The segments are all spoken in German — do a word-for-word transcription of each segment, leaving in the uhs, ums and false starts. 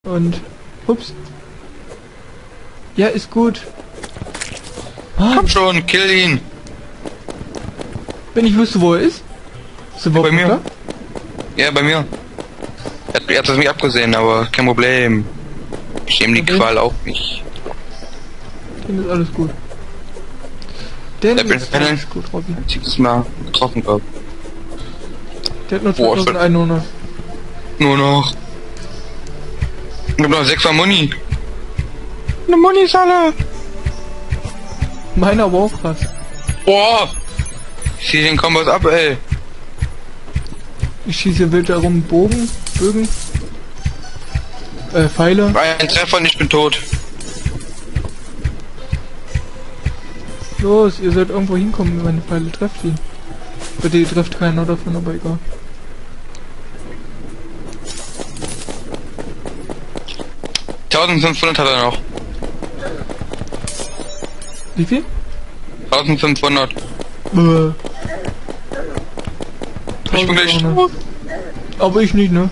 Und ups. Ja, ist gut. Ah, Komm schon, kill ihn. wenn ich wüsste, wo er ist. Ist er Ja, bei mir. klar? Ja, bei mir. Er hat, er hat das nicht abgesehen, aber kein Problem. Ich nehme die Okay. Qual auch nicht. Dann ist alles gut. Denn Der bin ist Panel. alles gut, Robby. Einziges Mal getroffen gehabt. Der hat nur Boah, zweitausendeinhundert. Nur noch. Ich hab noch sechs Mal Muni. Eine Muni ist alle. Meiner war auch krass. Boah. Ich zieh den Kombos ab, ey. Ich schieße wild darum Bogen, Bögen, äh, Pfeile. Ein Treffer und ich bin tot. Los, ihr sollt irgendwo hinkommen, wenn meine Pfeile trefft ihn. Bitte, ihr trefft keiner davon, aber egal. eintausendfünfhundert hat er noch. Wie viel? eintausendfünfhundert. Äh, Ich bin gleich tausendvierhundert. tot. Aber ich nicht, ne?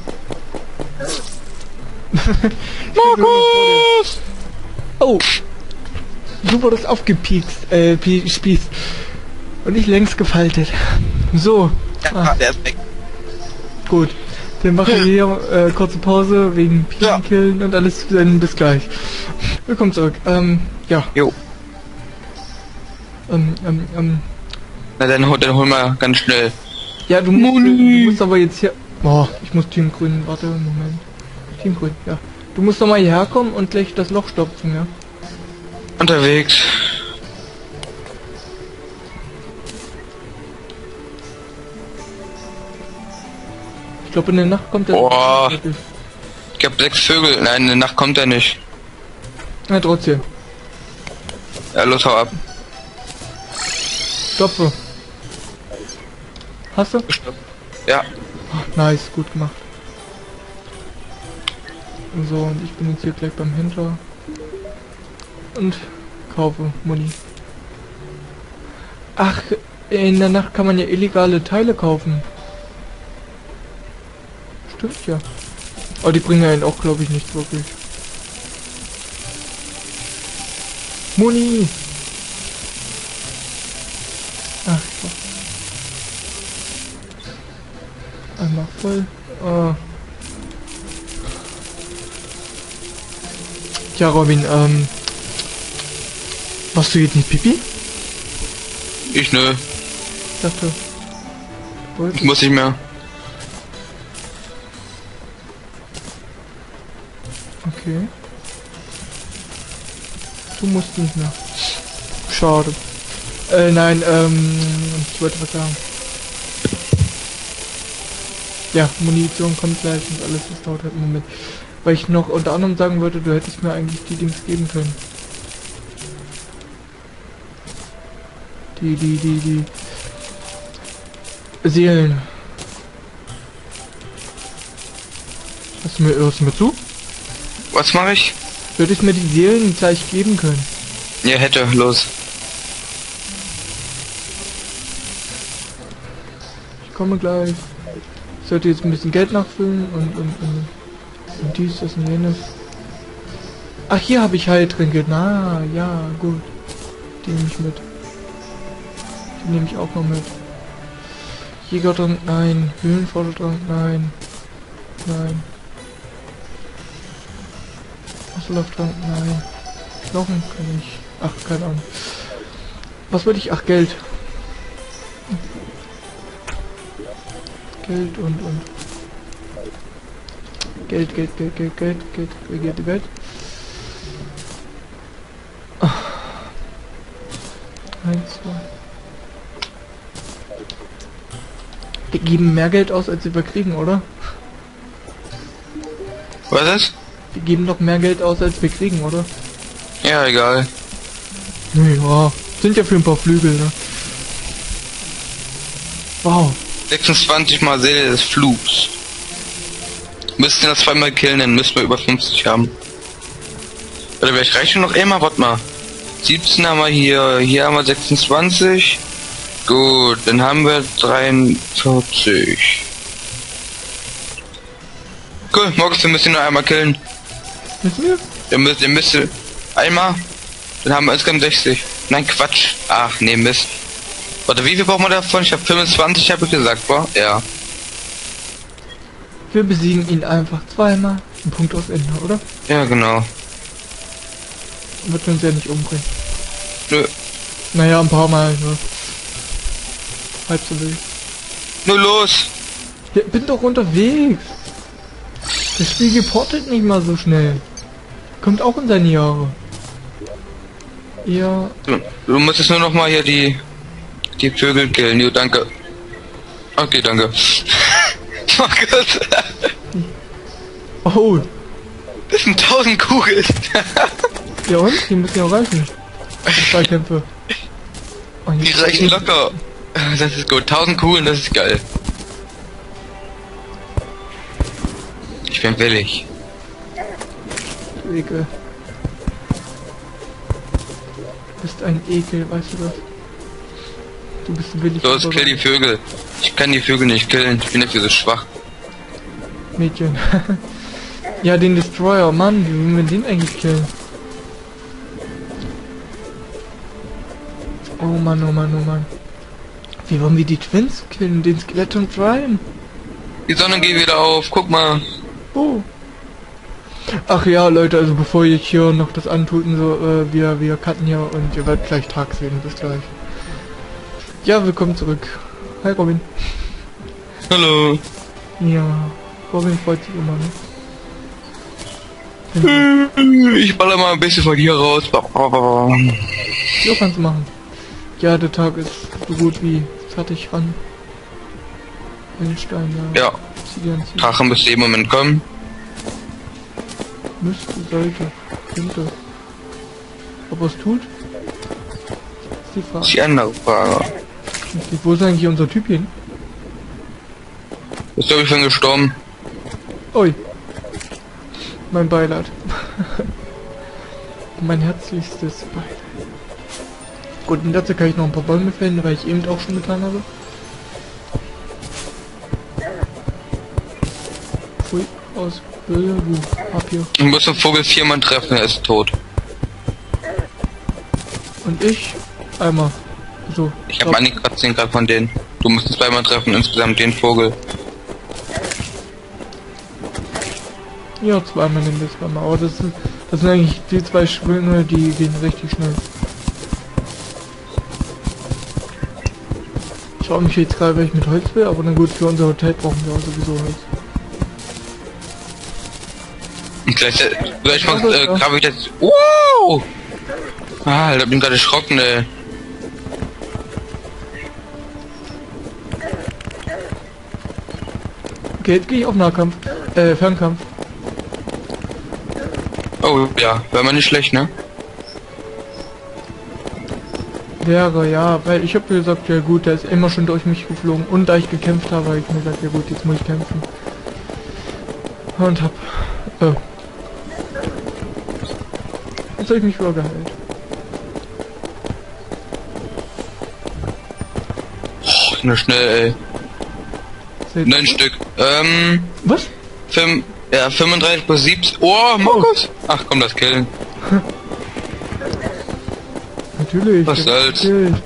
Markus! Oh! Du wurdest aufgepiekst, äh, pie- spießt. Und ich längst gefaltet. So. Ja, Ah, der ist weg. gut. Wir machen hier äh, kurze Pause wegen Ja. Piekenkillen und alles. Dann bis gleich. Willkommen zurück. Ähm, ja. Jo. Ähm, ähm, ähm. Na dann, hol- dann hol mal ganz schnell. Ja, du musst, Moni. du musst aber jetzt hier... Oh, ich muss Team Grün... Warte, Moment. Team Grün, ja. Du musst doch mal hierher kommen und gleich das Loch stopfen, ja? Unterwegs. Ich glaube, in der Nacht kommt der... Boah. Ich hab sechs Vögel. Nein, in der Nacht kommt er nicht. Ja, trotzdem. Ja, los, hau ab. Stopfe. Hast du? Ja. Oh, nice, gut gemacht. So, und ich bin jetzt hier gleich beim Händler. Und kaufe Muni. Ach, in der Nacht kann man ja illegale Teile kaufen. Stimmt ja. Aber die bringen einen auch, glaube ich, nicht wirklich. Muni! Ach, so. Einmal voll. Ah. Ja, Robin, ähm... Machst du jetzt nicht Pipi? Ich nö. Ich dachte... Ich muss nicht mehr. Okay. Du musst nicht mehr. Schade. Äh, nein, ähm... Ich wollte was sagen. Ja, Munition kommt gleich und alles, das dauert halt einen Moment. Weil ich noch unter anderem sagen wollte, du hättest mir eigentlich die Dings geben können. Die, die, die, die... Seelen. Hast du mir, hörst du mir zu? Was mache ich? Du hättest mir die Seelen gleich geben können. Ja, hätte. Los. Ich komme gleich. Ich sollte jetzt ein bisschen Geld nachfüllen und, und, und, und dies, das und jenes. Ach, hier habe ich Heiltränke. Na, ja, gut. Die nehme ich mit. Die nehme ich auch noch mit. Jägertrank, nein. Höhlenfordertrank, nein. Nein. Wasserlauftrank, nein. Knochen kann ich. Ach, keine Ahnung. Was wollte ich? Ach, Geld. Geld und und Geld, Geld, Geld, Geld, Geld, Geld, Geld, Geld, Geld. Ah. Eins, zwei. Wir geben mehr Geld aus, als wir kriegen, oder? Was ist? Wir geben doch mehr Geld aus, als wir kriegen, oder? Ja, egal. Ja, sind ja für ein paar Flügel, ne? Wow. sechsundzwanzig mal Seele des Flugs. Müssten das zweimal killen, dann müssen wir über fünfzig haben. Oder vielleicht reicht schon noch immer, warte mal. siebzehn haben wir hier, hier haben wir sechsundzwanzig. Gut, dann haben wir dreiundvierzig. Cool, Morgens, wir müssen ihn nur einmal killen. Müssen wir? Ihr müsst, ihr müsst einmal, dann haben wir insgesamt sechzig. Nein, Quatsch. Ach, nee, Mist. Warte, wie viel braucht man davon? Ich habe fünfundzwanzig, habe ich gesagt, war? Ja. Wir besiegen ihn einfach zweimal. Ein Punkt aus Ende, oder? Ja, genau. Wird uns ja nicht umbringen. Nö. Naja, ein paar Mal nur. Halb so wild. Nur los. Ja, bin doch unterwegs. Das Spiel geportet nicht mal so schnell. Kommt auch in seine Jahre. Ja. Du, du musst jetzt nur noch mal hier die die Vögel killen. Jo, danke. Okay, danke. Oh Gott. Oh. Das sind tausend Kugeln. Ja und? Die müssen ja auch reichen. Zwei Kämpfe. Oh, Die reichen locker. Das ist gut. tausend Kugeln, das ist geil. Ich bin willig. Du Ekel. Du bist ein Ekel, weißt du das? Du bist willig. Los, kill die Vögel. Ich kann die Vögel nicht killen. Ich bin dafür so schwach. Mädchen. Ja, den Destroyer, Mann, wie wollen wir den eigentlich killen? Oh Mann, oh Mann, oh Mann. Wie wollen wir die Twins killen? Den Skelett und Ryan? Die Sonne geht wieder auf. Guck mal. Oh. Ach ja, Leute, also bevor ihr hier noch das antut und so, äh, wir, wir cutten hier und ihr werdet gleich Tag sehen. Bis gleich. Ja, willkommen zurück. Hi, Robin. Hallo. Ja, Robin freut sich immer, ne? Ich baller mal ein bisschen von hier raus. So kannst du machen. Ja, der Tag ist so gut wie fertig ran. Stein, ja. Ja. Drachen müsste im Moment kommen. Müsste, sollte, könnte. Ob er es tut? Ist die Frage. Das ist die andere Frage. Okay, wo ist eigentlich unser Typ hin? Ist glaube ich schon gestorben. Ui. Mein Beileid. Mein herzlichstes Beileid. Gut, und dazu kann ich noch ein paar Bäume fällen, weil ich eben auch schon getan habe. Pfui, aus Böse, wo? Ab hier. Ich muss den Vogel viermal treffen, er ist tot. Und ich einmal. So. Ich habe einige Kratzen gerade von denen. Du musst es zweimal treffen, insgesamt den Vogel. Ja, zweimal nehmen wir zweimal. Aber das sind, das sind eigentlich die zwei Schwünge, die gehen richtig schnell. Ich frage mich jetzt gerade, welch mit Holz will, aber na gut, für unser Hotel brauchen wir auch sowieso Holz. Und gleich, gleich mal, äh, grabe ich jetzt. Wow! Ah, ich bin gerade erschrocken, ey. Okay, jetzt gehe ich auf Nahkampf. Äh, Fernkampf. Oh ja, wäre mal nicht schlecht, ne? Wäre, ja, weil ich habe gesagt, ja gut, der ist immer schon durch mich geflogen. Und da ich gekämpft habe, habe ich mir gesagt, ja gut, jetzt muss ich kämpfen. Und hab... Äh, jetzt habe ich mich wieder geheilt. Oh, nur schnell, ey. Seht Neun ihr? Stück. Ähm, Was? fünf, ja, fünfunddreißig plus siebzehn. Oh, Markus! Ach komm, das killen. Natürlich. Was soll's?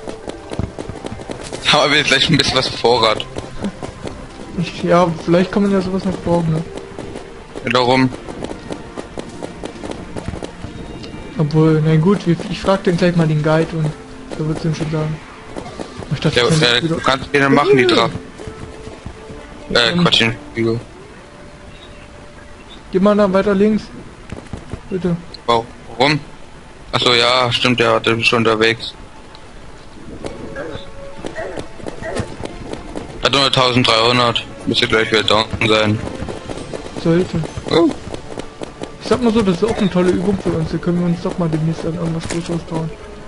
Aber wir vielleicht ein bisschen was auf Vorrat. Ich, ja, vielleicht kann man ja sowas noch brauchen, ne? Ja, darum. Obwohl, na gut, ich, ich frag den gleich mal den Guide und der wird's ihm schon sagen. Ich dachte, Ja, ich kann ja, das wieder- du kannst den dann machen, die Drachen. Äh, Ähm, Quatsch, den Spiegel. Geh mal da weiter links. Bitte. Warum? Achso, ja, stimmt, ja, der ist schon unterwegs. Hat nur eintausenddreihundert. Müsste gleich wieder down sein. Sollte. Oh. Ich sag mal so, das ist auch eine tolle Übung für uns. Da können wir uns doch mal demnächst an irgendwas Größeres trauen.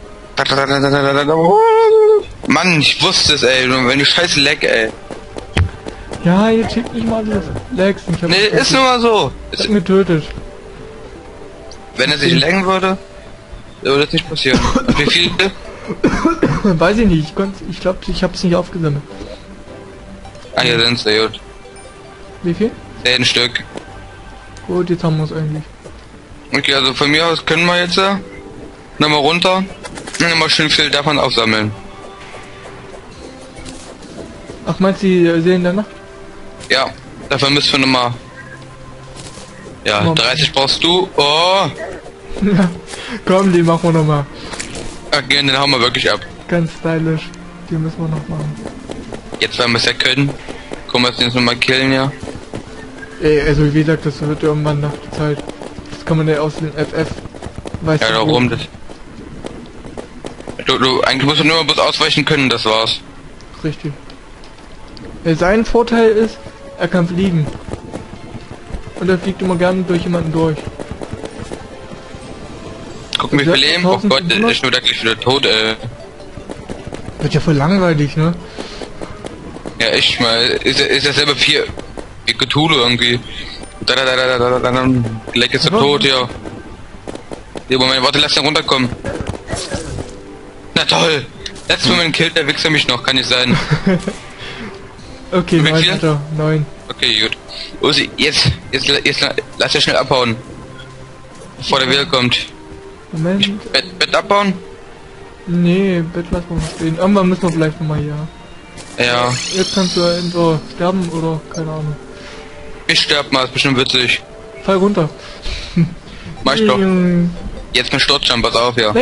Mann, ich wusste es, ey. Wenn die scheiße leck, ey. Ja, jetzt schickt nicht mal alles. Lex, ich hab Nee, ist nun mal so. Ich Ist, hab getötet. wenn er sich lenken würde, würde das nicht passieren. Und wie viele? Weiß ich nicht, ich konnte, ich glaube, ich hab's nicht aufgesammelt. Ah, hier sind sehr gut. Wie viel? Zehn Stück. Gut, jetzt haben wir es eigentlich. Okay, also von mir aus können wir jetzt äh, nochmal runter und nochmal schön viel davon aufsammeln. Ach, meinst du die Seelen der Nacht? Ja, dafür müssen wir nochmal... Ja, Moment. dreißig brauchst du. Oh! Ja, komm, die machen wir nochmal. Okay, den hauen wir wirklich ab. Ganz stylisch. Die müssen wir noch machen. Jetzt werden wir es ja können. Gucken wir uns jetzt nochmal killen, ja. Ey, also wie gesagt, das wird irgendwann nach der Zeit. Das kann man ja aus dem F F. Weißt Ja, du, darum das. Du, du, eigentlich musst du nur bloß ausweichen können, das war's. Richtig. Ja, sein Vorteil ist, er kann fliegen. Und er fliegt immer gerne durch jemanden durch. Gucken, wie viel Leben. Oh Gott, der ist nur da gleich wieder tot, ey. Wird ja voll langweilig, ne? Ja, echt mal. Ist, ist dasselbe vier. Wie Cthulhu irgendwie. Da, da, da, da, da, da, dann gleich ist er tot, ja. Ja, Moment, warte, lass ihn runterkommen. Na toll! Letztes Moment killt der Wichser mich noch, kann nicht sein. Okay, Wie neun, viel? Alter, neun. Okay, gut. Usi, jetzt, jetzt, jetzt, lass er schnell abhauen. Bevor der wieder kommt. Moment. Bett, Bett abbauen? Nee, Bett lassen wir mal stehen. Irgendwann müssen wir vielleicht nochmal hier. Ja. Jetzt kannst du entweder sterben oder keine Ahnung. Ich sterb mal, ist bestimmt witzig. Fall runter. Mach ich doch. Nein. Jetzt mit Sturzjump, pass auf, ja.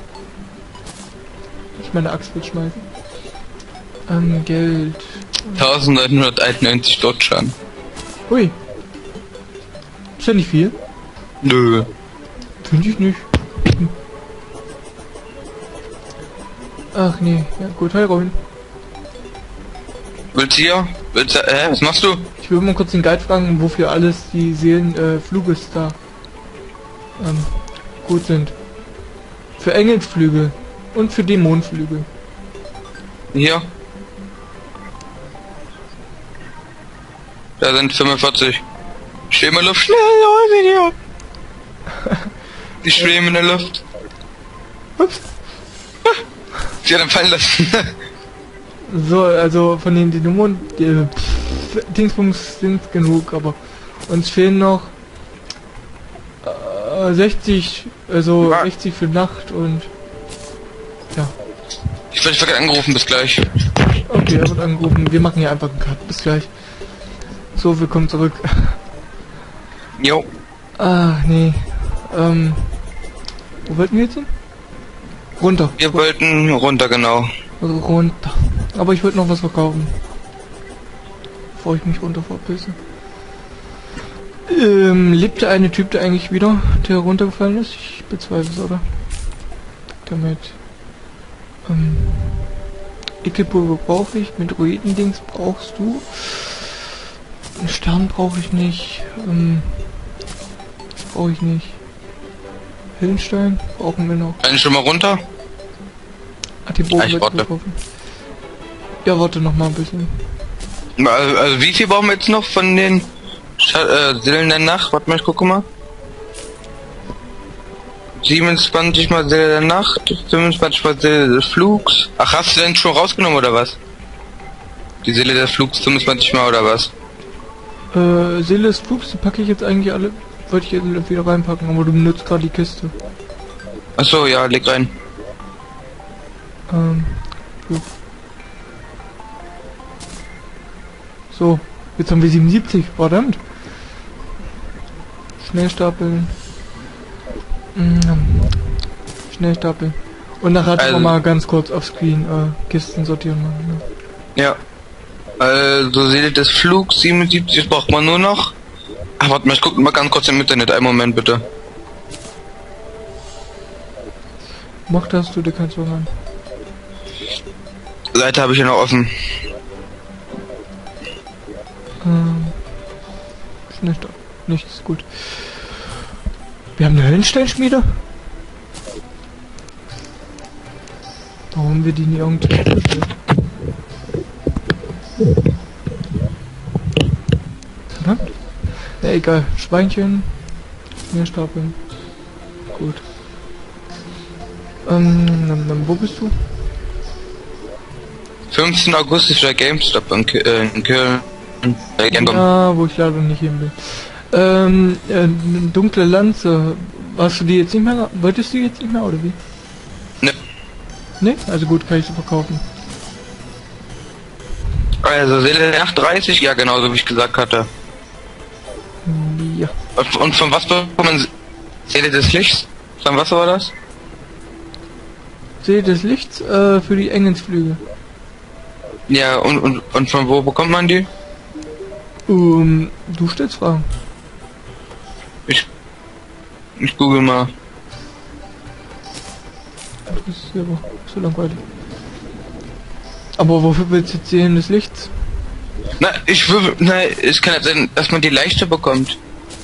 Ich meine Axt will schmeißen. Ähm, Geld. neunzehnhunderteinundneunzig Sturzjump. Ui. Ist ja nicht viel. Nö. Finde ich nicht. Hm. Ach nee, ja gut, hi Robin. Willst du hier? Willst du, hä, was machst du? Ich will mal kurz den Guide fragen, wofür alles die Seelen äh, Fluges da ähm, gut sind. Für Engelsflügel und für Dämonenflügel. Hier. Da sind fünfundvierzig. Schweben in der Luft, schnell, Video. Die schweben in der Luft. Ups. Sie hat ihn fallen lassen. So, also von den Dämonen, die äh, pff, Dingsbums sind genug, aber uns fehlen noch äh, sechzig, also Ja. sechzig für Nacht und ja. Ich werde gerade angerufen, bis gleich. Okay, er wird angerufen. Wir machen hier einfach einen Cut. Bis gleich. So, willkommen zurück. Jo. Ah, nee. Ähm. Wo wollten wir jetzt hin? Runter. Wir wollten runter, genau. Also runter. Aber ich wollte noch was verkaufen. Bevor ich mich runter verpisse. Ähm, lebt der eine Typ, der eigentlich wieder, der runtergefallen ist? Ich bezweifle es, oder? Damit. Ähm. Ekelpulver brauche ich. Mit Ruidendings brauchst du. Einen Stern brauche ich nicht. Ähm. Brauche ich nicht. Hillenstein brauchen wir noch. Einen schon mal runter? Ah, die Bogen Ah, ich wird warte. getroffen. Ja, warte noch mal ein bisschen. Also, also wie viel brauchen wir jetzt noch von den Scha äh, Seelen der Nacht? Warte mal, ich gucke mal. siebenundzwanzig mal Seele der Nacht, fünfundzwanzig mal Seele des Flugs. Ach, hast du denn schon rausgenommen oder was? Die Seele des Flugs fünfundzwanzig mal oder was? Äh, Seele des Flugs, die packe ich jetzt eigentlich alle. Wollte ich jetzt wieder reinpacken, aber du benutzt gerade die Kiste. Achso, ja, leg rein. Ähm, gut. So, jetzt haben wir siebenundsiebzig, verdammt. Schnell stapeln. Mm, Schnell stapeln. Und nachher Also- also, mal ganz kurz auf Screen äh, Kisten sortieren machen. Ne? Ja. Also Seele des Flugs siebenundsiebzig braucht man nur noch. Ach, warte mal, ich guck mal ganz kurz im Internet. Einen Moment bitte. Mach das, du dir kannst was an. Seite habe ich ja noch offen. Ähm, schnell stapeln. Nichts, gut. Wir haben eine Höllensteinschmiede. Warum haben wir die nie irgendwie aufgestellt? Verdammt. Ja, egal. Schweinchen. Mehr stapeln. Gut. Ähm, dann, dann, wo bist du? fünfzehnten August ist der GameStop in, Ki äh, in Köln. Äh, Gamescom. Ja, wo ich leider nicht hin bin. Ähm, äh, eine dunkle Lanze. Hast du die jetzt nicht mehr? Wolltest du die jetzt nicht mehr oder wie? Ne. Ne? Also gut, kann ich sie verkaufen. Also Seele achtunddreißig, ja genau, so wie ich gesagt hatte. Ja. Und, und von was bekommt man Seele des Lichts? Von was war das? Seele des Lichts äh, für die Engelsflüge. Ja, und, und, und von wo bekommt man die? Um, du stellst Fragen. Ich, ich google mal. Das ist aber so langweilig. Aber wofür willst du jetzt Seelen des Lichts? Na, ich würde, na, es kann ja sein, dass man die leichter bekommt.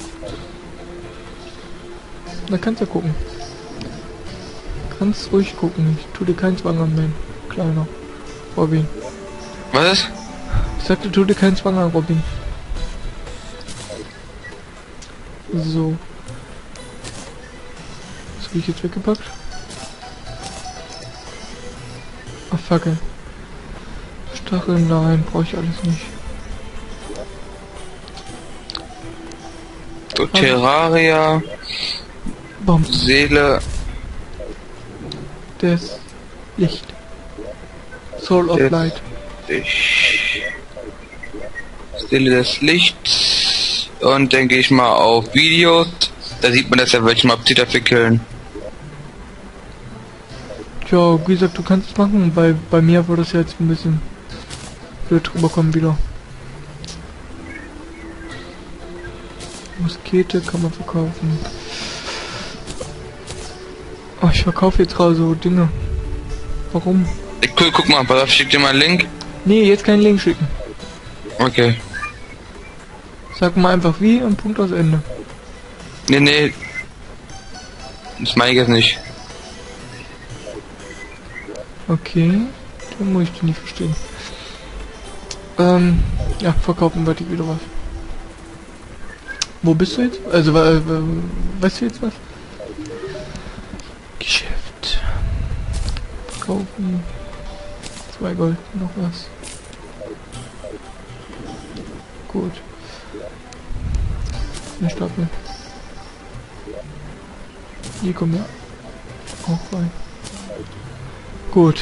Da kannst du ja gucken. Kannst ruhig gucken. Ich tu dir keinen Zwang an, mein Kleiner. Robin. Was ist? Ich sagte, tu dir keinen Zwang an, Robin. So. Das habe ich jetzt weggepackt. Ach, Fackel. Stacheln, nein, brauche ich alles nicht. So, Terraria, Bom. Seele Des Licht. Soul of des Light. Ich, Seele des Lichts. Und dann gehe ich mal auf Videos. Da sieht man das ja, welche Map sie dafür killen. Tja, wie gesagt, du kannst es machen, weil bei mir würde es jetzt ein bisschen blöd rüberkommen wieder. Muskete kann man verkaufen. Oh, ich verkaufe jetzt gerade so Dinge. Warum? Ich, guck, guck mal, pass auf, ich schick dir mal einen Link. Nee, jetzt keinen Link schicken. Okay. Sag mal einfach wie und Punkt aus Ende. Nee, nee. Das meine ich jetzt nicht. Okay, dann muss ich die nicht verstehen. Ähm, ja, verkaufen wir die wieder was. Wo bist du jetzt? Also, äh, weißt du jetzt was? Geschäft. Verkaufen. Zwei Gold, noch was. Gut. Eine Stapel. Hier kommen wir auch rein. Gut.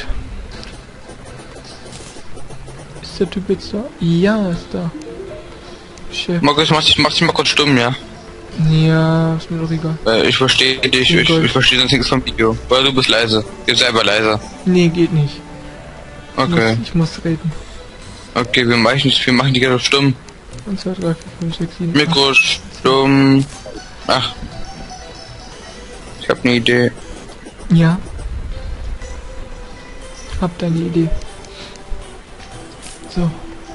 Ist der Typ jetzt da? Ja, ist da. Chef. Markus, mach dich, mach dich mal kurz stumm, ja? Ja, ist mir doch egal. Äh, ich verstehe dich, ich, ich verstehe sonst nichts vom Video. Weil du bist leise. Geh selber leise. Nee, geht nicht. Okay. Ich muss, ich muss reden. Okay, wir machen, wir machen die gerade stumm. eins, zwei, drei, vier, fünf, sechs, sieben, Mikro stumm. Ach. Ich hab ne Idee. Ja. Hab deine Idee. So.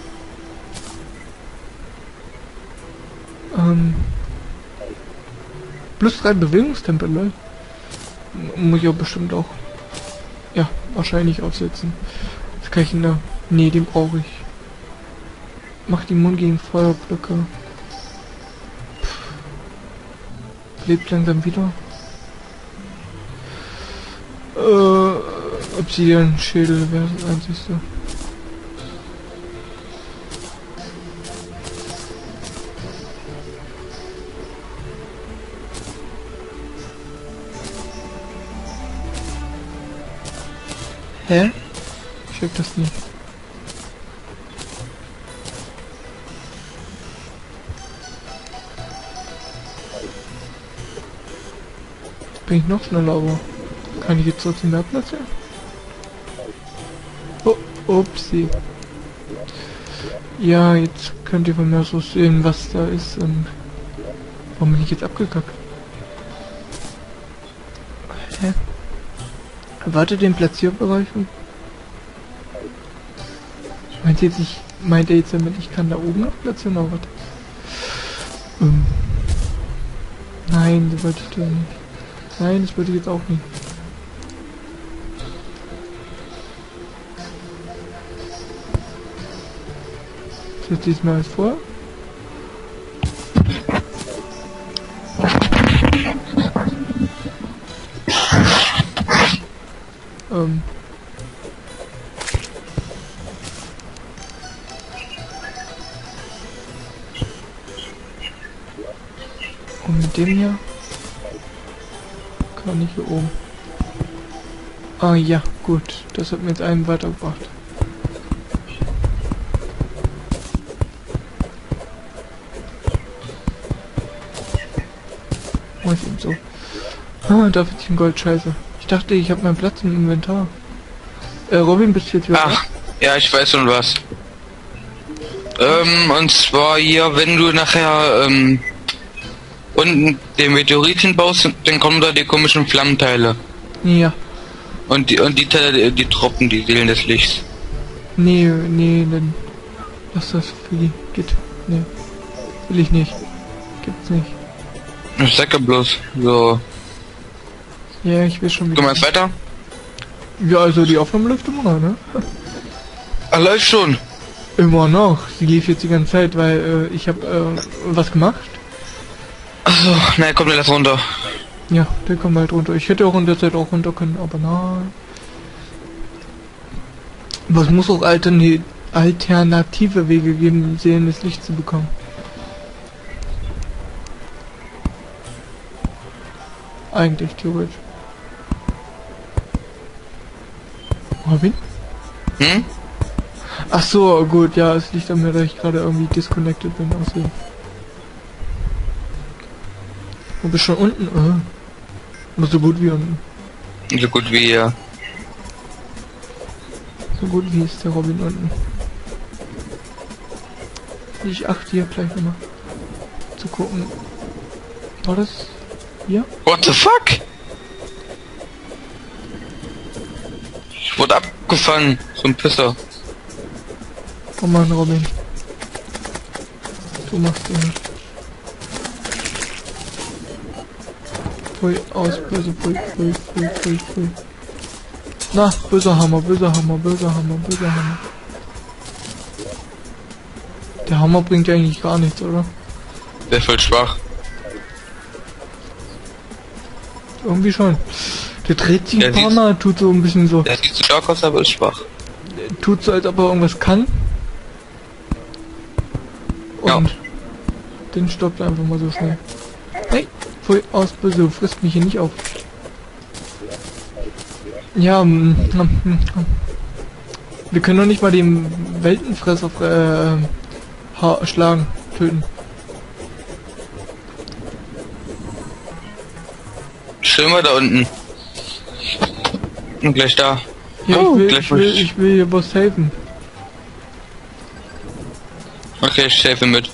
Ähm. Plus drei Bewegungstempel, ne? Muss ich auch bestimmt auch. Ja, wahrscheinlich aufsetzen. Das kann ich in der. Nee, den brauche ich. Macht Immun gegen Feuerblöcke. Pff. Lebt langsam wieder. Äh, Obsidian-Schädel wäre das einzigste. Hä? Ich check das nicht. Bin ich noch schneller, aber kann ich jetzt trotzdem mehr Platz her? Oh, upsie. Ja, jetzt könnt ihr von mir so sehen, was da ist und warum bin ich jetzt abgekackt? Hä? Erwartet den Platzierbereich. Meint ihr jetzt, ich meint er jetzt damit, ich kann da oben noch platzieren oder was? Ähm. Nein, das wollte ich doch nicht. Nein, das wollte ich jetzt auch nicht. Setze ich mal alles vor. Ähm. Und mit dem hier. Gar nicht hier oben. Ah ja, gut. Das hat mir jetzt einen weitergebracht. Mach ich eben so. Ah, da finde ich ein Gold, scheiße. Ich dachte, ich habe meinen Platz im Inventar. Äh, Robin, bist du jetzt wieder Ach, ja, ich weiß schon was. Ähm, und zwar hier, wenn du nachher, ähm, unten den Meteoriten baust, dann kommen da die komischen Flammenteile. Ja. Und die, und die Teile, die, die Tropfen, die Seelen des Lichts. Nee, nee, dann lass das für die. Geht. Nee. Will ich nicht. Gibt's nicht. Ich sag ja bloß, so. Ja, ich will schon wieder. Du meinst weiter? Ja, also die Aufnahme läuft immer noch, ne? Ah, läuft schon. Immer noch. Sie lief jetzt die ganze Zeit, weil äh, ich habe äh, was gemacht. Achso, nein, komm, lass runter. Ja, der kommt halt runter. Ich hätte auch in der Zeit auch runter können, aber nein. Aber es muss auch altern alternative Wege geben, sehendes Licht zu bekommen. Eigentlich theoretisch. Robin? Hm? Ach so, gut, ja, es liegt an mir, dass ich gerade irgendwie disconnected bin aus dem. Du bist schon unten? Oh. Nur so gut wie unten. So gut wie hier. So gut wie ist der Robin unten. Ich achte hier gleich nochmal zu gucken. War das hier? What the fuck? Ich wurde abgefangen, so ein Pisser. Oh Mann, Robin. Du machst den. Pfui, aus, böse, pfui, pfui, pfui, pfui, pfui. Na, böser Hammer, böser Hammer, böser Hammer, böser Hammer. Der Hammer bringt ja eigentlich gar nichts, oder? Der ist voll schwach. Irgendwie schon. Der dreht sich Der ein paar sieht- Mal, tut so ein bisschen so. Der sieht so stark aus, aber ist schwach. Tut so, als ob er irgendwas kann. Ja. Und den stoppt er einfach mal so schnell. Hey, voll aus, böse, du frisst mich hier nicht auf. Ja, mm, mm, mm. wir können doch nicht mal den Weltenfresser äh, ha schlagen, töten. Schön mal da unten. Und gleich da. Ja, Oh, ich will, gleich ich will, muss ich- ich will hier was helfen. Okay, ich helfe mit.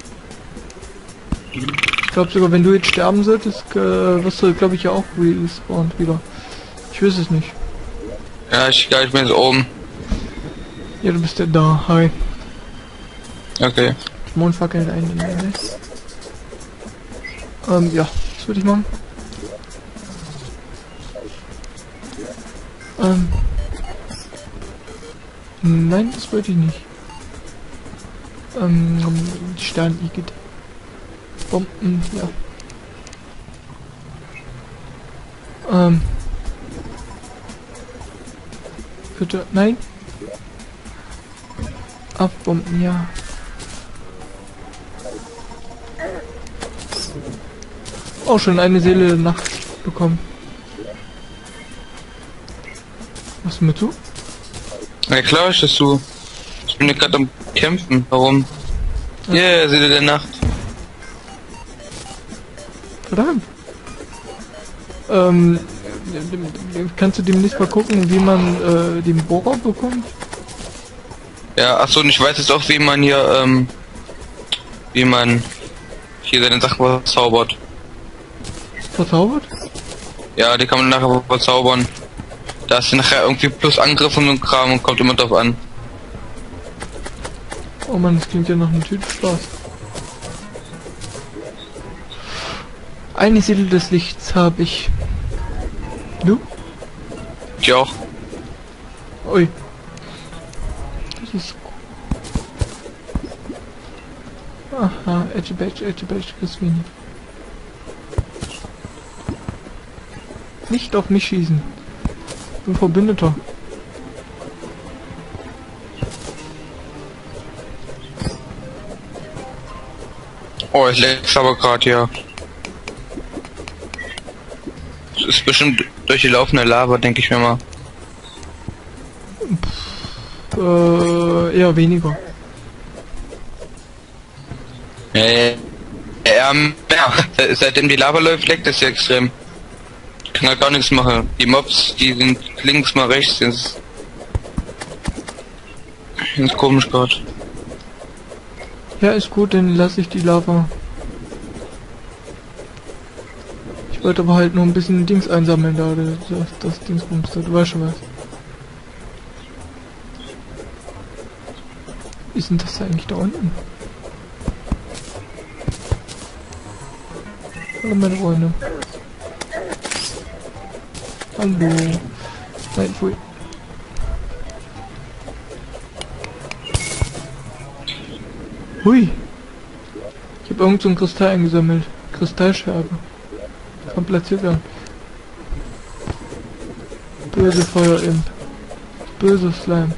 Ich glaube sogar, wenn du jetzt sterben solltest, äh, wirst du, glaube ich, ja auch respawned wieder. Ich weiß es nicht. Ja, ich, ja, ich bin jetzt oben. Ja, du bist ja da. Hi. Okay. Mondfackeln ein in den Ähm, ja, das würde ich machen. Ähm. Nein, das wollte ich nicht. Ähm, Stern Igitt. Bomben, ja. Ähm. Bitte, nein. Abbomben, ja. Auch schon eine Seele der Nacht bekommen. Was mit du? Na klar, ist das so. Ich bin ja gerade am Kämpfen. Warum? Ja, yeah, Seele der Nacht. Verdammt. Ähm, kannst du demnächst mal gucken, wie man äh, den Bohrer bekommt? Ja, achso, und ich weiß jetzt auch, wie man hier, ähm, wie man hier seine Sachen verzaubert. Verzaubert? Ja, die kann man nachher verzaubern. Da ist nachher irgendwie plus Angriff und so ein Kram und kommt immer drauf an. Oh man, das klingt ja nach einer Tüte Spaß. Eine Seele des Lichts habe ich. Du? Ich auch. Ui. Das ist... Aha, Edge Badge, Edge Badge, kriegst du mich nicht. Nicht auf mich schießen. Ich bin Verbündeter. Oh, ich leck's aber gerade hier. ist bestimmt durch die laufende Lava, denke ich mir mal. Äh, eher weniger. Äh, ähm, ja, seitdem die Lava läuft, leckt das ja extrem. Ich kann halt gar nichts machen. Die Mobs, die sind links mal rechts, das ist, das ist komisch gerade. Ja, ist gut, dann lasse ich die Lava. Ich wollte aber halt nur ein bisschen Dings einsammeln da, das, das Dingsbums da, du weißt schon was. Wie ist denn das eigentlich da unten? Hallo meine Freunde. Hallo. Nein, pfui. Hui. Ich habe irgend so ein Kristall eingesammelt. Kristallscherbe. Kann platziert werden. Böse Feuerimp. Böse Slime.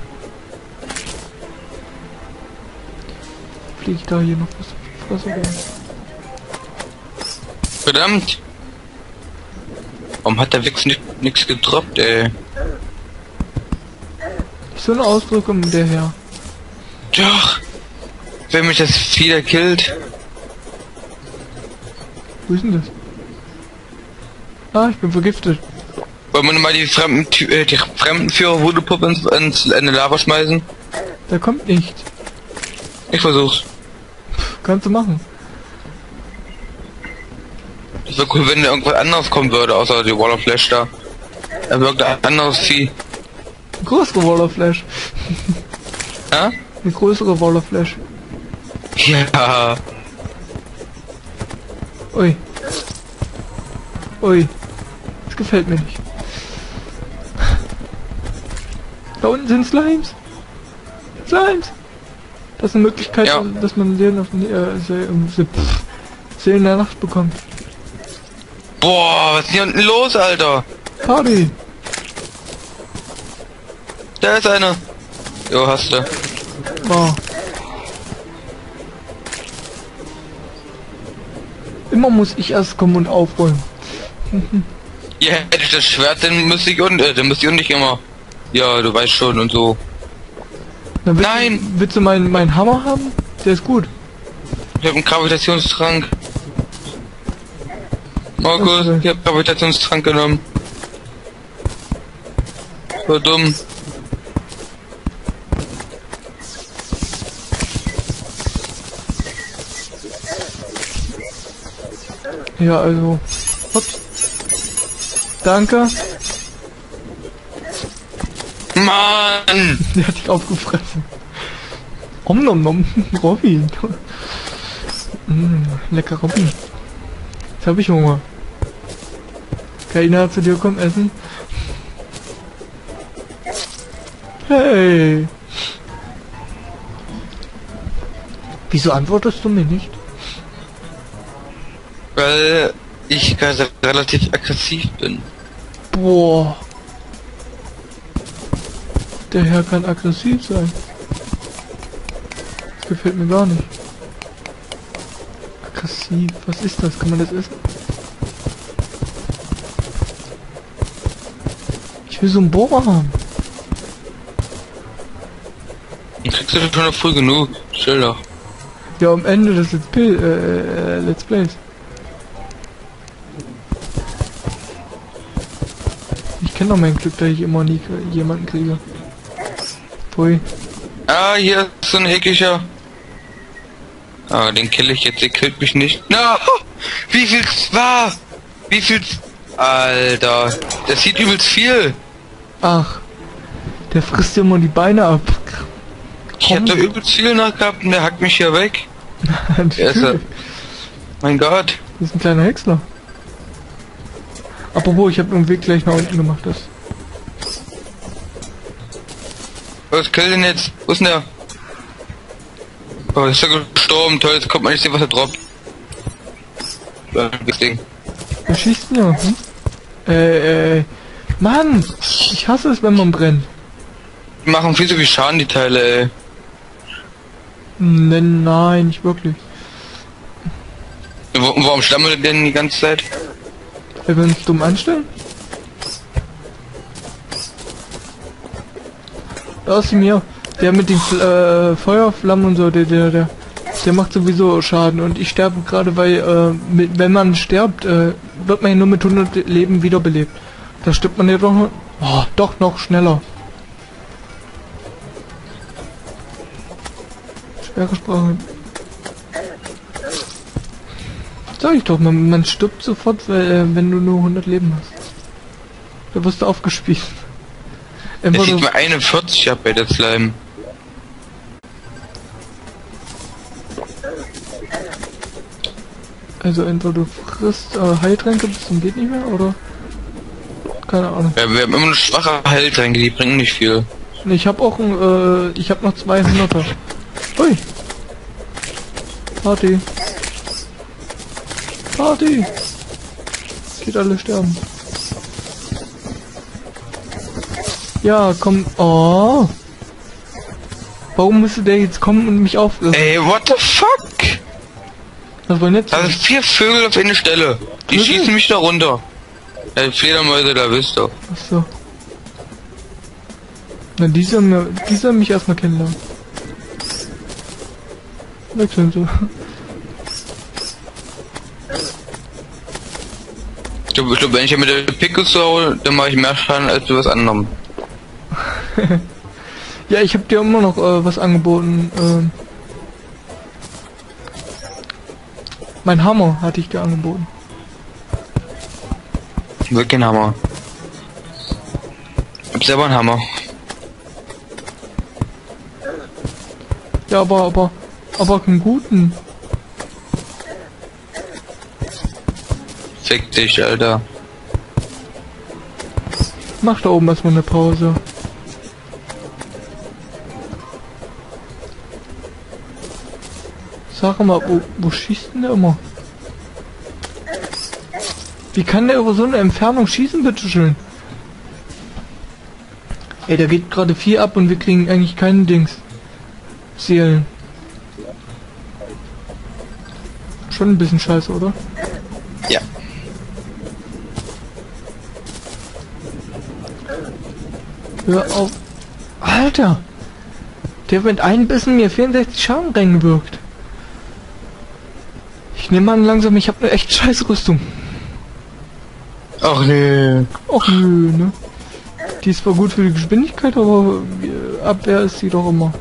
Fliege ich da hier noch was? Was oder? Verdammt! Warum hat der Wichs nichts gedroppt, ey? So eine Ausdrückung der Herr. Doch! Wenn mich das wieder killt. Wo ist denn das? Ah, ich bin vergiftet. Wollen wir mal die fremden, äh, die Fremdenführer Voodoo-Puppe ins, ins in die Lava schmeißen? Da kommt nichts. Ich versuch's. Kannst du machen. Das wäre cool, wenn da irgendwas anderes kommen würde, außer die Wall of Flash da. Er wirkt ein anderes Vieh. Eine größere Wall of Flash. Ja? Eine größere Wall of Flash. Ja. Ui. Ui. Das gefällt mir nicht. Da unten sind Slimes. Slimes. Das ist eine Möglichkeit, Ja. dass man Seelen auf äh, Seelen, Seelen der Nacht bekommt. Boah, was ist hier unten los, Alter? Party. Da ist einer. Jo, hast du. Wow. Immer muss ich erst kommen und aufräumen. Ja, hätte ich das Schwert, dann müsste ich und äh, dann müsste ich und nicht immer. Ja, du weißt schon und so. Na, willst, Nein! Willst du meinen mein Hammer haben? Der ist gut. Ich habe einen Gravitationstrank. Markus, Okay. ich habe Gravitationstrank genommen. So dumm. Ja, also. Ups. Danke. Mann! Der hat dich aufgefressen. Om nom nom. Robin. Mm, lecker Robin. Jetzt habe ich Hunger. Keiner zu dir kommen essen. Hey. Wieso antwortest du mir nicht? Weil ich gerade relativ aggressiv bin. Boah. Der Herr kann aggressiv sein. Das gefällt mir gar nicht. Aggressiv. Was ist das? Kann man das essen? Ich will so einen Bohrer haben. Dann kriegst du schon noch früh genug. Chill doch. Ja, am Ende des Let's, Play, äh, äh, Let's Plays. Ich kenne doch mein Glück, dass ich immer nie jemanden kriege. Pui. Ah, hier ist so ein eckiger. Ah, den kill ich jetzt, der killt mich nicht. Na, wie viel's war? Wie viel's? Alter, das sieht übelst viel. Ach. Der frisst dir immer die Beine ab. Ich hab da übelst viel nachgehabt und der hackt mich hier weg. Der ist ja, mein Gott. Das ist ein kleiner Häcksler. Apropos, ich habe den Weg gleich nach unten gemacht. Das. Was killt denn jetzt? Wo ist denn der? Oh, ist er gestorben. Toll, jetzt kommt man nicht sehen, was er droppt. Das Ding. Wer schießt denn hier? Hm? Äh, äh. Mann! Ich hasse es, wenn man brennt. Die machen viel zu viel Schaden, die Teile, ey. Nein, nein, nicht wirklich. Wo, warum stammelt der denn die ganze Zeit? Wenn wir uns dumm anstellen? Da ist sie mir. Der mit den äh, Feuerflammen und so, der, der, der, der macht sowieso Schaden. Und ich sterbe gerade, weil, äh, mit, wenn man stirbt, äh, wird man ja nur mit hundert Leben wiederbelebt. Da stirbt man ja doch noch, oh, doch noch schneller. Schwere Sprache. Sag ich doch, man, man stirbt sofort, weil, äh, wenn du nur hundert Leben hast. Da wirst du aufgespießt. Es sieht mal einundvierzig ab bei der Slime. Also entweder du frisst äh, Heiltränke bis zum geht nicht mehr, oder? Keine Ahnung. Ja, wir haben immer nur schwache Heiltränke, die bringen nicht viel. Ich habe auch ein, äh, ich habe noch zweihunderter. Ui. Party. Party. Geht alle sterben. Ja, komm. Oh. Warum müsste der jetzt kommen und mich auffressen? Ey, what the fuck? Das war nett. Da sind vier Vögel auf eine Stelle. Die Vögel? schießen mich da runter. Ja, Fledermäuse, da wisst ihr. Achso. Na, die sollen, mir, die sollen mich erstmal kennenlernen. Wechseln so. Ich glaube, glaub, wenn ich mit der Picke so haue, dann mache ich mehr Schaden als du was anderem. Ja, ich habe dir immer noch äh, was angeboten. Ähm, mein Hammer hatte ich dir angeboten. Wirklich ein Hammer. Ich hab selber einen Hammer. Ja, aber, aber, aber einen guten. Fick dich, Alter. Mach da oben erstmal eine Pause. Sag mal, wo, wo schießt denn der immer? Wie kann der über so eine Entfernung schießen, bitteschön? Ey, da geht gerade viel ab und wir kriegen eigentlich keinen Dings. Seelen. Schon ein bisschen scheiße, oder? Ja. Hör auf. Alter! Der mit einem Bissen mir vierundsechzig Schaden reingewirkt. Ich nehme an langsam, ich habe eine echt scheiß Rüstung. Ach nee. Och nö, ne? Die ist zwar gut für die Geschwindigkeit, aber äh, Abwehr ist sie doch immer.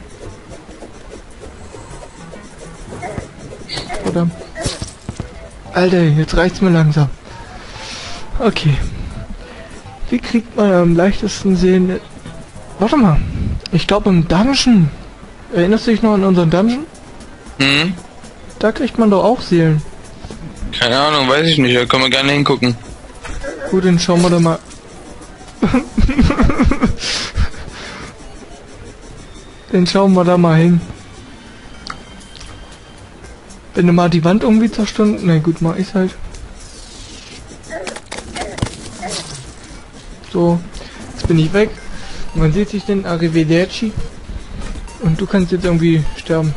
Verdammt. Alter, jetzt reicht's mir langsam. Okay. Wie kriegt man am leichtesten Seelen... Warte mal. Ich glaube im Dungeon. Erinnerst du dich noch an unseren Dungeon? Hm? Da kriegt man doch auch Seelen. Keine Ahnung, weiß ich nicht, da können wir gerne hingucken. Gut, dann schauen wir da mal. Dann schauen wir da mal hin. Wenn du mal die Wand irgendwie zerstört... Na gut, mach ich's halt. So, jetzt bin ich weg. Man sieht sich den Arrivederci. Und du kannst jetzt irgendwie sterben.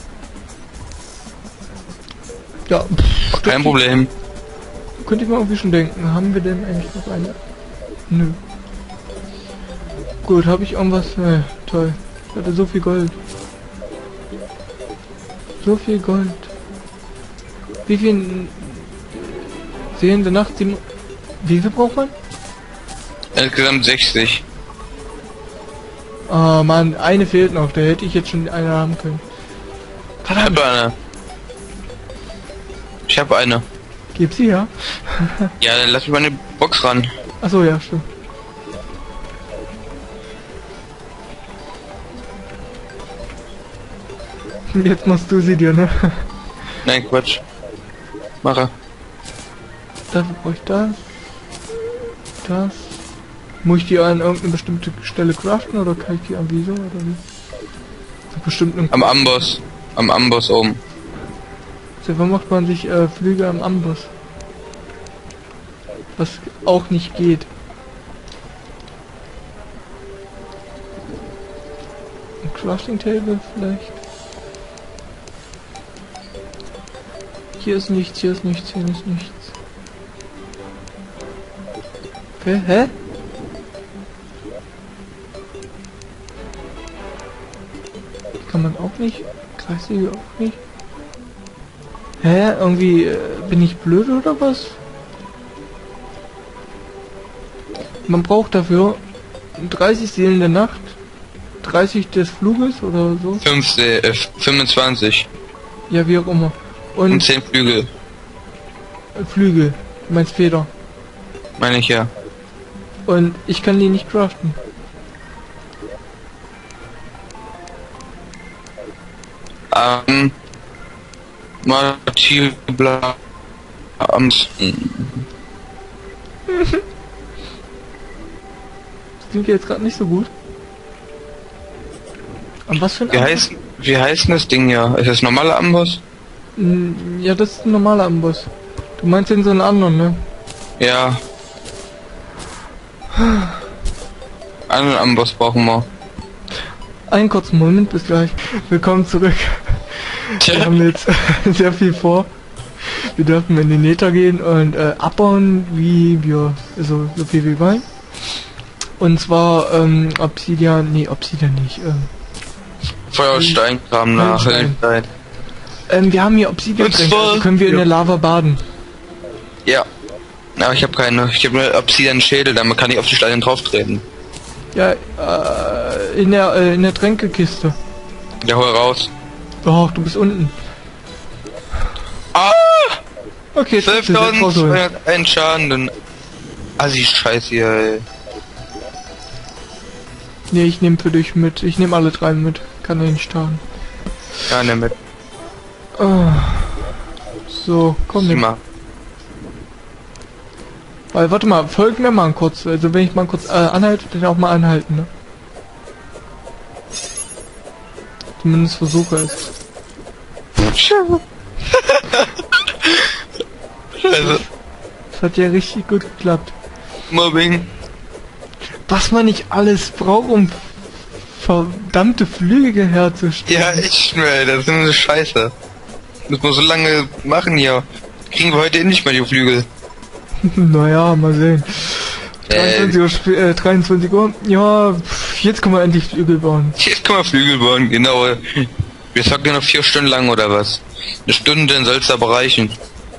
Ja, pff, Kein Problem. könnte ich mal irgendwie schon denken. Haben wir denn eigentlich noch eine? Nö. Gut, habe ich irgendwas? Ne, toll. Ich hatte so viel Gold. So viel Gold. Wie viel sehende Nacht? Sieben, wie viel braucht man? Insgesamt sechzig. Ah, Mann, eine fehlt noch. Da hätte ich jetzt schon eine haben können. Ich hab eine. Ich hab eine. Gib sie her. Ja, dann lass mich mal eine Box ran. Achso, ja, stimmt. Jetzt machst du sie dir, ne? Nein, Quatsch. Mache. Dafür brauche ich das. Das. Muss ich die an irgendeine bestimmte Stelle craften oder kann ich die am Wieso oder wie? So bestimmt im Am Amboss. Am Amboss oben. Wo macht man sich äh, Flüge am Amboss? Was auch nicht geht. Ein Crafting Table vielleicht. Hier ist nichts, hier ist nichts, hier ist nichts. Okay, hä? Kann man auch nicht. Kreissäge auch nicht. Hä? Irgendwie äh, bin ich blöd oder was? Man braucht dafür dreißig Seelen der Nacht, dreißig des Fluges oder so. fünf, äh, fünfundzwanzig. Ja, wie auch immer. Und, Und zehn Flügel. Flügel. Du meinst Feder. Meine ich ja. Und ich kann die nicht craften. Ähm. Multipler. Ähm. Das klingt jetzt gerade nicht so gut. Und was für ein Wie heißt, wie heißt denn das Ding hier? Ist das normale Amboss? Mm, ja, das ist ein normaler Amboss. Du meinst den so einen anderen, ne? Ja. Einen Amboss brauchen wir. Einen kurzen Moment, bis gleich. Willkommen zurück. Wir haben jetzt sehr viel vor. Wir dürfen in den Nether gehen und äh, abbauen, wie wir, also so viel wie wir wollen. Und zwar ähm, Obsidian, nee, Obsidian nicht. Ähm, Feuerstein kam nach Höllenstein. Höllenstein. ähm, wir haben hier Obsidian, Und zwar- also können wir in ja. der Lava baden. Ja. Aber ich habe keine. Ich habe nur Obsidian-Schädel, damit kann ich auf die Steine drauf treten. Ja, äh, in der äh, in der Tränkekiste. Ja, hol raus. Doch, du bist unten. Ah! Okay, jetzt kannst du selbst rausholen. zwölftausendzweihunderteins Schaden, dann. Assi Scheiß hier, ey. Nee, ich nehme für dich mit. Ich nehme alle drei mit. Kann ja nicht schaden. Ja, ne mit. Ah. So, komm mit. Immer. Weil, warte mal, folgt mir mal kurz. Also wenn ich mal kurz äh, anhalte, dann auch mal anhalten, ne? Zumindest versuche es. Also, Das hat ja richtig gut geklappt. Mobbing. Was man nicht alles braucht, um verdammte Flüge herzustellen. Ja, echt, ey, das ist eine Scheiße. Muss man so lange machen hier. Kriegen wir heute eh nicht mehr die Flügel. Naja, mal sehen. Äh. dreiundzwanzig Uhr, sp- äh, dreiundzwanzig Uhr. Ja, pff, jetzt können wir endlich Flügel bauen. Jetzt können wir Flügel bauen, genau. Wir zocken noch vier Stunden lang oder was? Eine Stunde, dann soll's aber reichen.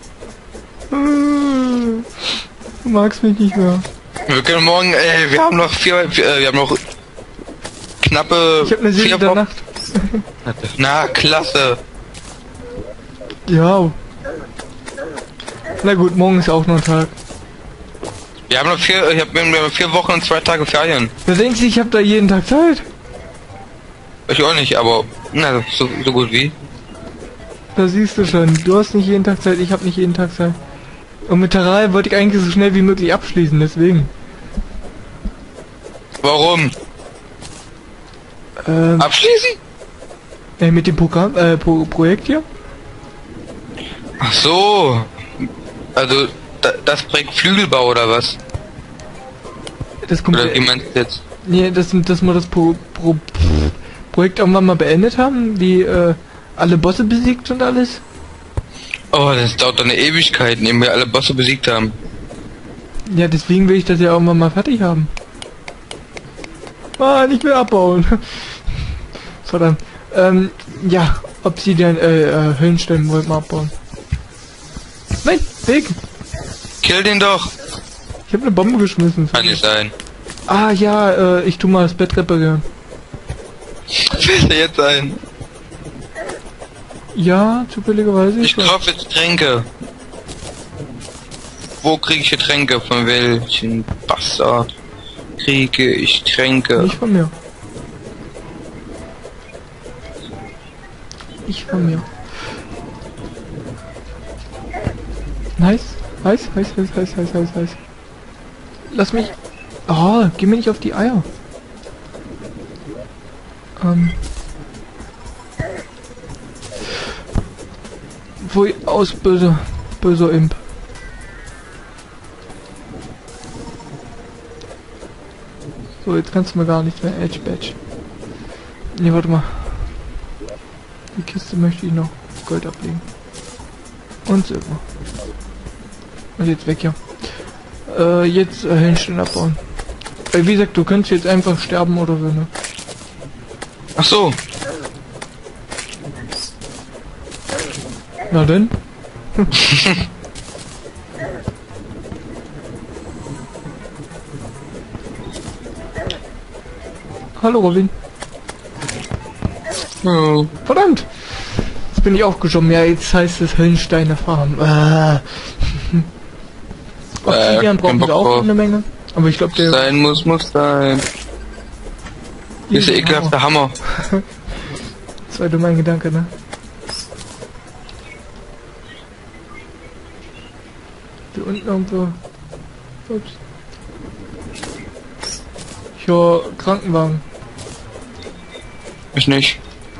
Du magst mich nicht mehr. Wir können morgen, ey, wir haben noch vier, vier äh, wir haben noch knappe Ich habe eine Seele vier der Wochen. Nacht. Na, klasse. Ja. Na gut, morgen ist auch noch ein Tag. Wir haben noch vier, ich hab, wir haben vier Wochen und zwei Tage Ferien. Da denkst du, ich habe da jeden Tag Zeit? Ich auch nicht, aber na, so, so gut wie. Da siehst du schon, du hast nicht jeden Tag Zeit, ich habe nicht jeden Tag Zeit. Und mit Terraria wollte ich eigentlich so schnell wie möglich abschließen, deswegen. Warum? Ähm, Abschließen? äh, mit dem Programm, äh, Pro Projekt hier? Ach so. Also, da, das Projekt Flügelbau oder was? Das kommt. Oder wie meinst du jetzt? Nee, dass, dass wir das Pro, Pro, Projekt irgendwann mal beendet haben, die äh, alle Bosse besiegt und alles. Oh, das dauert doch eine Ewigkeit, indem wir alle Bosse besiegt haben. Ja, deswegen will ich das ja irgendwann mal fertig haben. Mann, ich will abbauen. Verdammt. Ähm, ja, Obsidian, äh, äh, Höllenstein wollten wir abbauen. Nein, weg! Kill den doch! Ich habe eine Bombe geschmissen. Kann nicht sein. Ah ja, äh, ich tu mal das Bett reparieren. Fällt er jetzt ein? Ja, zufälligerweise. Ich kaufe jetzt Tränke. Wo kriege ich hier Tränke? Von welchen Bastard kriege ich Tränke? Nicht von mir. Nicht von mir. Nice. Heiß, heiß, heiß, heiß, heiß, heiß, heiß. Lass mich... Oh, geh mir nicht auf die Eier. Ähm... Pfui, aus, böse, böser Imp. So, jetzt kannst du mir gar nichts mehr. Edge Badge. Ne, warte mal. Die Kiste möchte ich noch Gold ablegen. Und Silber. Und jetzt weg hier. Äh, jetzt äh, Höhlenstein abbauen. Weil wie gesagt, du könntest jetzt einfach sterben oder so, ne? Ach so. Na denn? Hallo Robin. Oh. Verdammt! Jetzt bin ich aufgeschoben. Ja, jetzt heißt es Höllensteiner Farm. Äh. Obsidian Äh, brauchen wir auch drauf. eine Menge. Aber ich glaube, der... Sein muss, muss sein. Hier ist der ekelhafte Hammer. Das war mein Gedanke, ne? Hier unten irgendwo... Ups. Ich höre Krankenwagen. Ich nicht.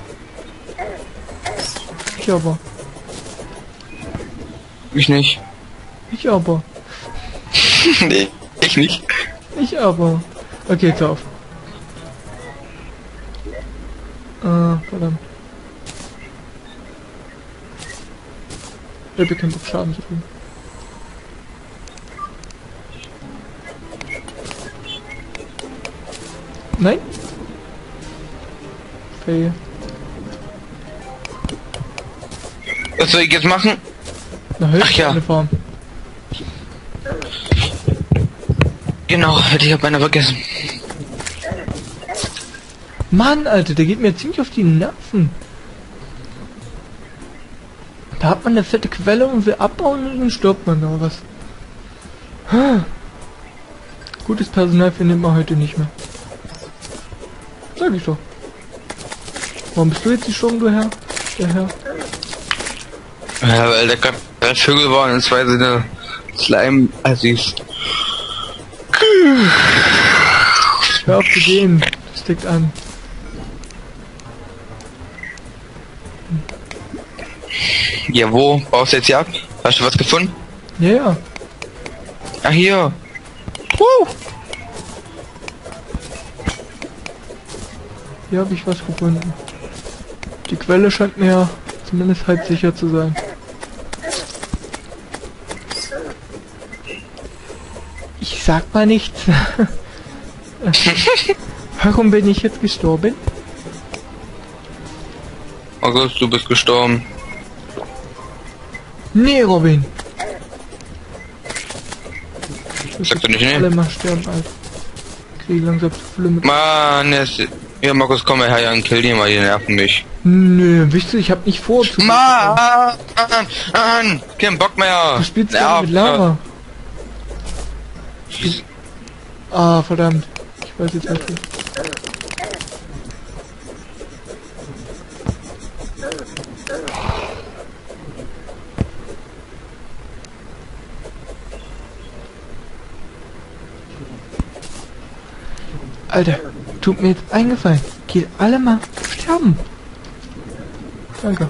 Ich aber. Ich nicht. Ich aber. Nee, ich nicht. Ich aber. Okay, jetzt auf. Ah, verdammt. Der bekommt auf Schaden zu tun. Nein? Fail. Was soll ich jetzt machen? Na, Höllensteine Ach ja. Farm. Genau, hätte ich beinahe vergessen. Mann, Alter, der geht mir ziemlich auf die Nerven. Da hat man eine fette Quelle und will abbauen und dann stirbt man da was. Hm. Gutes Personal findet man heute nicht mehr. Sag ich doch. Warum bist du jetzt gestorben, du Herr? Der Herr? Ja, weil der gerade drei Vögel waren und zwei sind eine Slime-Assis. Hör auf zu gehen. Das steckt an. Ja, wo? Baust du jetzt hier ab? Hast du was gefunden? Ja, ja. Ah, hier. Woo! Hier habe ich was gefunden. Die Quelle scheint mir zumindest halb sicher zu sein. Ich sag mal nichts. Warum bin ich jetzt gestorben? August, du bist gestorben. Nee, Robin. Sag doch nicht, Alle ne? mal sterben, Alter. Krieg langsam zu viele mit. Mann, jetzt... Ja, Markus, komm mal her und kill die mal, die nerven mich. Nö, wisst ihr, ich hab nicht vor zu... Mann! Mann! Kein Bock mehr! Du spielst ja mit Lava. Ah, verdammt. Ich weiß jetzt nicht. Alter, tut mir jetzt eingefallen. Geht alle mal sterben. Danke.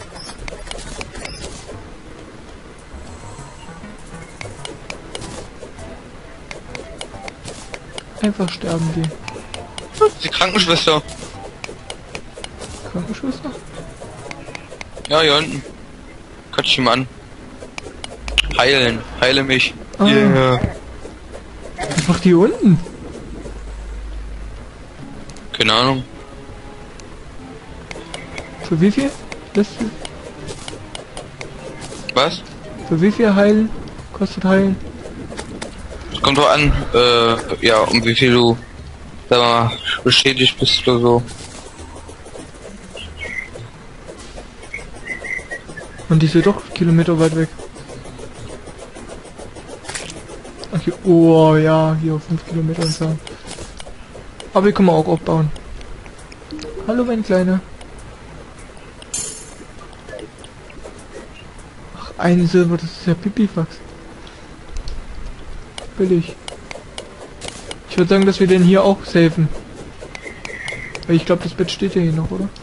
Einfach sterben gehen. Die Krankenschwester. Krankenschwester? Ja, hier unten. Quatsch ihn mal an. Heilen. Heile mich. Ah. Yeah. Einfach die unten. Keine Ahnung. Für wie viel? Das Was? für wie viel heilen? Kostet heilen? Es kommt doch an, äh, ja, um wie viel du, sag mal, beschädigt bist oder so. Und die ist ja doch Kilometer weit weg. Ach hier, oh ja, hier auf fünf Kilometer entfernt. Aber hier können wir auch aufbauen. Hallo mein Kleiner. Ach, ein Silber, das ist ja Pipifax. Billig. Ich würde sagen, dass wir den hier auch safen. Weil ich glaube, das Bett steht ja hier noch, oder?